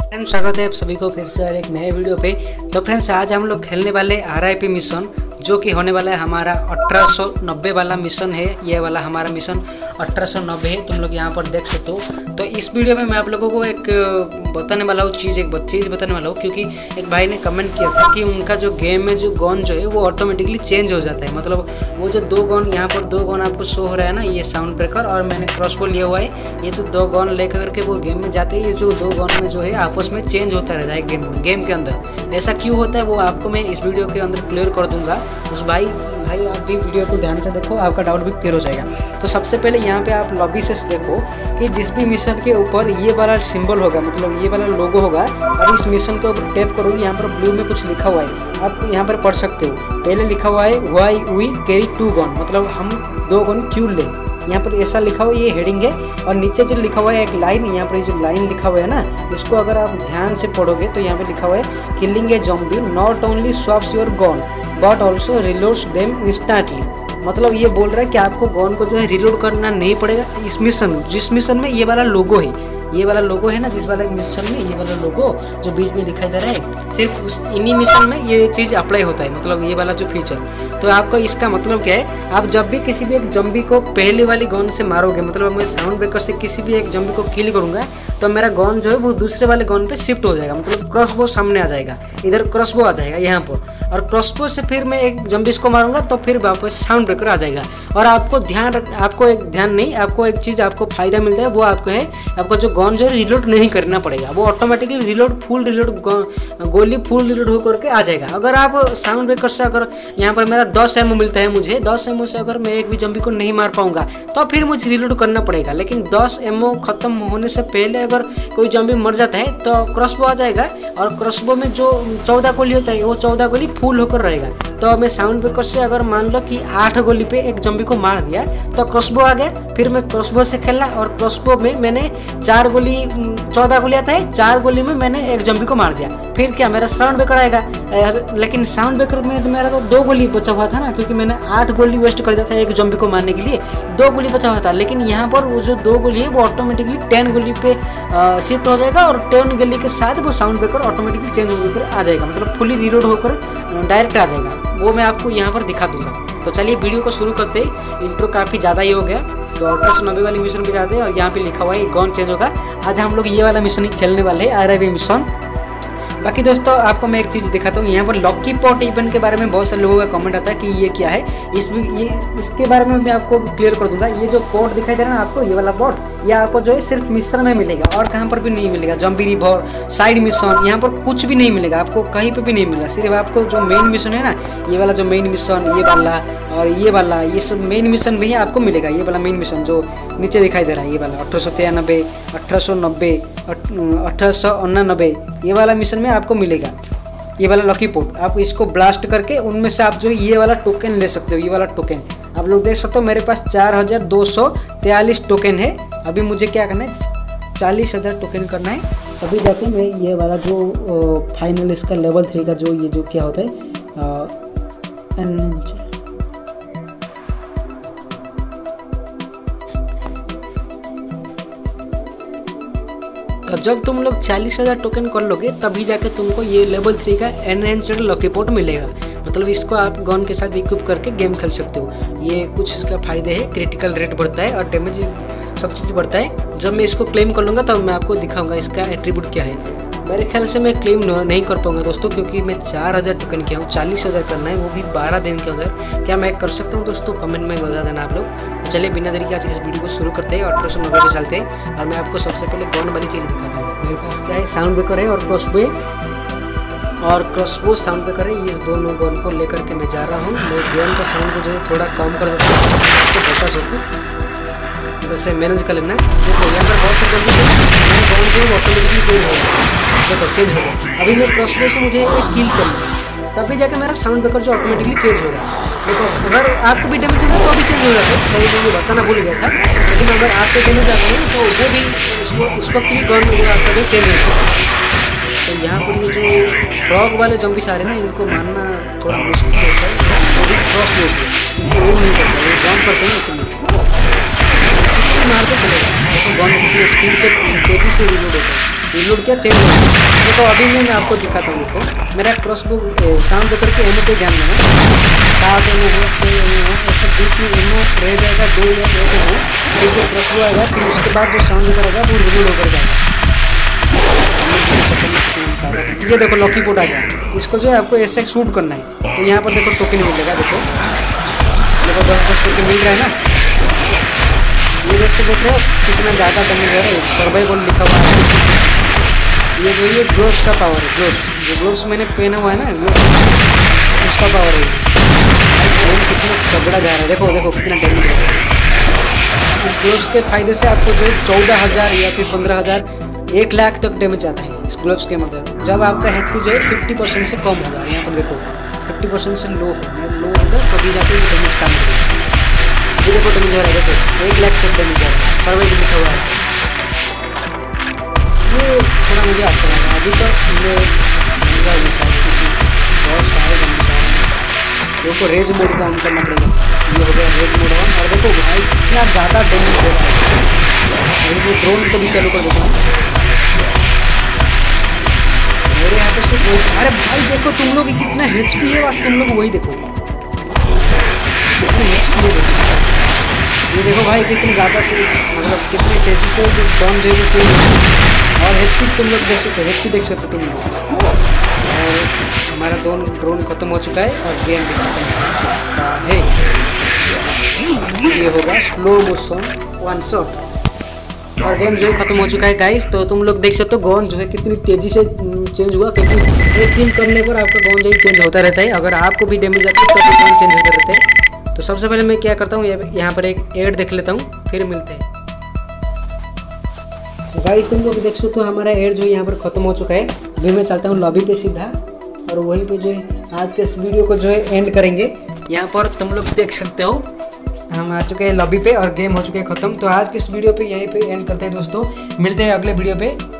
Friends, स्वागत है आप सभी को फिर से एक नए वीडियो पे। तो फ्रेंड्स, आज हम लोग खेलने वाले RIP मिशन, जो कि होने वाला है हमारा 1890 वाला मिशन है। ये वाला हमारा मिशन 1890 है, तुम लोग यहाँ पर देख सकते हो। तो इस वीडियो में मैं आप लोगों को एक बताने वाला हूँ चीज़ बताने वाला हूँ, क्योंकि एक भाई ने कमेंट किया था कि उनका जो गेम में जो गन जो है वो ऑटोमेटिकली चेंज हो जाता है। मतलब वो जो दो गन यहाँ पर दो गन आपको शो हो रहा है ना, ये साउंड ब्रेकर और मैंने क्रॉसबो लिया हुआ है। ये जो दो गन लेकर करके वो गेम में जाते हैं, ये जो दो गन में जो है आपस में चेंज होता रहता है गेम के अंदर। ऐसा क्यों होता है वो आपको मैं इस वीडियो के अंदर क्लियर कर दूंगा। उस भाई आप भी वीडियो को ध्यान से देखो, आपका डाउट भी क्लियर हो जाएगा। तो सबसे पहले यहाँ पे आप लॉबी से देखो कि जिस भी मिशन के ऊपर ये वाला सिंबल होगा, मतलब ये वाला लोगो होगा, और इस मिशन को टैप करोगे, यहाँ पर ब्लू में कुछ लिखा हुआ है, आप यहाँ पर पढ़ सकते हो। पहले लिखा हुआ है व्हाई वी कैरी 2 गन, मतलब हम 2 गन क्यों ले, यहाँ पर ऐसा लिखा हुआ है, ये हेडिंग है। और नीचे जो लिखा हुआ है एक लाइन, यहाँ पर जो लाइन लिखा हुआ है ना, इसको अगर आप ध्यान से पढ़ोगे तो यहाँ पर लिखा हुआ है killing a zombie not only swaps your gun but also reloads them instantly. मतलब ये बोल रहा है कि आपको गन को जो है रिलोड करना नहीं पड़ेगा इस मिशन, जिस मिशन में ये वाला लोगो है, ये वाला लोगो है ना, जिस वाले मिशन में ये वाला लोगो जो बीच में दिखाई दे रहा है, सिर्फ उस इन्हीं मिशन में ये चीज़ अप्लाई होता है। मतलब ये वाला जो फीचर, तो आपको इसका मतलब क्या है, आप जब भी किसी भी एक जंबी को पहले वाली गन से मारोगे, मतलब मैं साउंड ब्रेकर से किसी भी एक जंबी को किल करूँगा, तो मेरा गन जो है वो दूसरे वाले गन पे शिफ्ट हो जाएगा। मतलब क्रॉसबो सामने आ जाएगा, इधर क्रॉसबो आ जाएगा यहाँ पर, और क्रॉसबो से फिर मैं एक जंबी को मारूंगा तो फिर वापस साउंड ब्रेकर आ जाएगा। और आपको आपको एक चीज़ आपको फायदा मिलता है, वो आपको है, आपको जो गन जो है रिलोड नहीं करना पड़ेगा, वो ऑटोमेटिकली रिलोड फुल रिलोड गोली फुल रिलोड हो करके आ जाएगा। अगर आप साउंड ब्रेकर से, अगर यहाँ पर मेरा 10 एमओ मिलता है, मुझे 10 एमओ से अगर मैं एक भी जंबी को नहीं मार पाऊंगा तो फिर मुझे रिलोड करना पड़ेगा। लेकिन 10 एमओ खत्म होने से पहले अगर कोई जंबी मर जाता है तो क्रॉसबो आ जाएगा, और क्रॉसबो में जो 14 गोली होता है वो 14 गोली फुल होकर रहेगा। तो मैं साउंड ब्रेकर से अगर मान लो कि 8 गोली पे एक जंबी को मार दिया तो क्रॉसबो आ गया, फिर मैं क्रॉसबो से खेला, और क्रॉसबो में मैंने 4 गोली 14 गोली आता है, 4 गोली में मैंने एक जंबी को मार दिया, फिर क्या मेरा साउंड ब्रेकर आएगा। लेकिन साउंड ब्रेकर में तो मेरा तो 2 गोली बचा हुआ था ना, क्योंकि मैंने 8 गोली वेस्ट कर दिया था एक जंबी को मारने के लिए, 2 गोली बचा हुआ था। लेकिन यहाँ पर वो जो 2 गोली है वो ऑटोमेटिकली 10 गोली पे शिफ्ट हो जाएगा, और 10 गोली के साथ वो साउंड ब्रेकर ऑटोमेटिकली चेंज होकर आ जाएगा, मतलब फुली रिलोड होकर डायरेक्ट आ जाएगा। वो मैं आपको यहाँ पर दिखा दूंगा। तो चलिए वीडियो को शुरू करते ही, इंट्रो काफ़ी ज़्यादा ही हो गया। तो 1890 वाली मिशन पे जाते हैं, और यहाँ पे लिखा हुआ है गन चेंज होगा। आज हम लोग ये वाला मिशन ही खेलने वाले हैं, RIP मिशन। बाकी दोस्तों, आपको मैं एक चीज़ दिखाता हूँ। यहाँ पर लॉकी पॉट इवेंट के बारे में बहुत सारे लोगों का कमेंट आता है कि ये क्या है, इसके बारे में मैं आपको क्लियर कर दूंगा। ये जो पॉट दिखाई दे रहा है ना आपको, ये वाला पॉट, ये आपको जो है सिर्फ मिशन में मिलेगा, और कहाँ पर भी नहीं मिलेगा। जंबी रिवर, साइड मिशन, यहाँ पर कुछ भी नहीं मिलेगा आपको, कहीं पर भी नहीं मिलेगा। सिर्फ आपको जो मेन मिशन है ना, ये वाला जो मेन मिशन, ये वाला और ये वाला, ये सब मेन मिशन में ही आपको मिलेगा। ये वाला मेन मिशन जो नीचे दिखाई दे रहा है, ये वाला 1893, 1890, 1889, ये वाला मिशन में आपको मिलेगा ये वाला लकी पॉट। आप इसको ब्लास्ट करके उनमें से आप जो ये वाला टोकन ले सकते हो। ये वाला टोकन आप लोग देख सकते हो, मेरे पास 4243 टोकन है। अभी मुझे क्या करना है, 40,000 टोकन करना है, तभी जाके मैं ये वाला जो फाइनल इसका लेवल 3 का जो ये जो क्या होता है तो जब तुम लोग 40,000 टोकन कर लोगे तभी जाके तुमको ये लेवल 3 का एनहेंस्ड लकी पॉट मिलेगा। मतलब इसको आप गन के साथ इक्विप करके गेम खेल सकते हो। ये कुछ इसका फायदे है, क्रिटिकल रेट बढ़ता है और डैमेज सब चीज़ बढ़ता है। जब मैं इसको क्लेम कर लूँगा तब मैं आपको दिखाऊंगा इसका एट्रीब्यूट क्या है। मेरे ख्याल से मैं क्लेम नहीं कर पाऊंगा दोस्तों, क्योंकि मैं 4000 टोकन किया हूँ, 40,000 करना है, वो भी 12 दिन के अंदर। क्या मैं कर सकता हूँ दोस्तों? कमेंट में बता देना आप लोग। तो चलिए बिना देरी के आज इस वीडियो को शुरू करते हैं। 1890 पे चलते हैं, और मैं आपको सबसे पहले गन वाली चीज़ दिखाता हूँ। मेरे पास क्या है, साउंड ब्रेकर है और क्रॉसबो साउंड ब्रेकर है। ये दोनों गन को लेकर के मैं जा रहा हूँ। मैं गन का साउंड को जो है थोड़ा कम कर देता हूँ, इसको बता सकूँ, वैसे मैनेज कर लेना। देखो यहाँ पर बहुत सारे ऑटोमेटिकली चेंज होगा। अभी मैं क्रॉसबो से मुझे एक किल करना है, तभी जाके मेरा साउंड ब्रेकर जो ऑटोमेटिकली चेंज होगा। देखो अगर आपको भी डैमेज होगा तो भी चेंज हो जाता है, सही मुझे बताना भूल गया था। लेकिन अगर आपको डैमेज आता है तो वो भी उस वक्त भी गन आपका जो चेंज होता है। तो यहाँ पर ये जो फ्रॉग वाले जंबी सारे ना, इनको मारना थोड़ा मुश्किल होता है। वो भी क्रॉसबो से नहीं करता, वो जंप करते हैं इसमें। मारते चलेगा। देखो गन कितनी स्पीड से तेजी से रिलोड होता है, रिलोड क्या चेंज होता है। देखो अभी मैं आपको दिखाता हूँ। देखो मेरा क्रॉसबो साउंड देकर के एमओ पे ध्यान देना। 7 एमओ हो, 6 एमओ हो, ऐसा बीच में एमओ रह जाएगा 2 या 1 एमओ। फिर जो क्रॉसबो आएगा फिर उसके बाद जो साउंड करेगा वो रिलोड होकर जाएगा। ये देखो लॉकी पोट आ गया, इसको जो है आपको ऐसे शूट करना है। तो यहाँ पर देखो टोकन मिलेगा। देखो 10 टोकन मिल रहा है ना। ये दोस्तों देख रहे हो कितना ज़्यादा डैमेज है। सर्वाइवल लिखा हुआ है। ये जो ये ग्लोव्स का पावर है, ग्लोव्स जो ग्लोव्स मैंने पहना हुआ है ना, ग्लोव्स उसका पावर है। कितना तगड़ा जा रहा है, देखो देखो कितना डैमेज है। इस ग्लोव्स के फायदे से आपको जो है 14,000 या फिर 15,000 1 लाख तक डैमेज आता है इस ग्लोव्स के मदद। जब आपका HP जो है 50% से कम होगा। यहाँ पर देखो 50% से लो होगा तभी जाके ये डैमेज काम करेगा। ये देखो डैमेज हो रहा है, देखो 1 लाख तक डैमेज आ रहा है। सर्वाइवल लिखा हुआ है। ये थोड़ा मुझे अच्छा लगा। अभी तो ये महंगा मिसाइल बहुत सारे डैमेज आ रहे हैं। देखो रेज मोड को ऑन करना पड़ेगा। ये हो गया रेज मोड ऑन। और देखो भाई इतना ज़्यादा डैमेज हो रहा है। वो ड्रोन को भी चालू कर देता हूँ मेरे यहाँ पे से। अरे भाई देखो तुम लोग कितना HP है, बस तुम लोग वही देखो कितने HP है। देखो ये देखो भाई कितनी ज़्यादा से मतलब कितनी तेज़ी से जो ड्रोन जो है वो चेंज। और HP तुम लोग देख सकते हो, HP देख सकते हो तुम लोग। और हमारा ड्रोन खत्म हो चुका है और गेम भी खत्म हो चुका है। ये होगा स्लो मोशन 1 शॉट और गेम जो है खत्म हो चुका है गाइस। तो तुम लोग देख सकते हो गन जो है कितनी तेज़ी से चेंज हुआ, क्योंकि एक किल करने पर आपका गन जो है चेंज होता रहता है। अगर आपको भी डैमेज आता है तो भी गन चेंज होता रहता है। तो सबसे पहले मैं क्या करता हूँ, यहाँ पर एक ऐड देख लेता हूँ, फिर मिलते हैं। गाइस तुम लोग देख सकते हो हमारा ऐड जो है यहाँ पर ख़त्म हो चुका है। अभी मैं चलता हूँ लॉबी पे सीधा और वहीं पे जो है आज के इस वीडियो को जो है एंड करेंगे। यहाँ पर तुम लोग देख सकते हो हम आ चुके हैं लॉबी पे और गेम हो चुके हैं ख़त्म। तो आज के इस वीडियो पे यहीं पे एंड करते हैं दोस्तों। मिलते हैं अगले वीडियो पे।